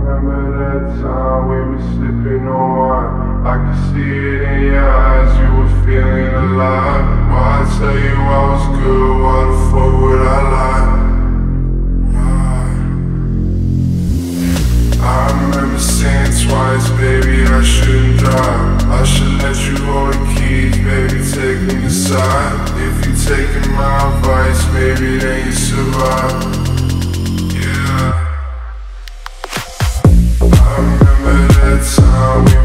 remember that time we were sipping on wine. I could see it in your eyes, you were feeling alive. Why I tell you I was good, why the fuck would I lie? I remember saying twice, baby, I shouldn't drive. I should let you hold the keys, baby, take me aside. If you taking my advice, baby, then you survive. Yeah. I remember that time we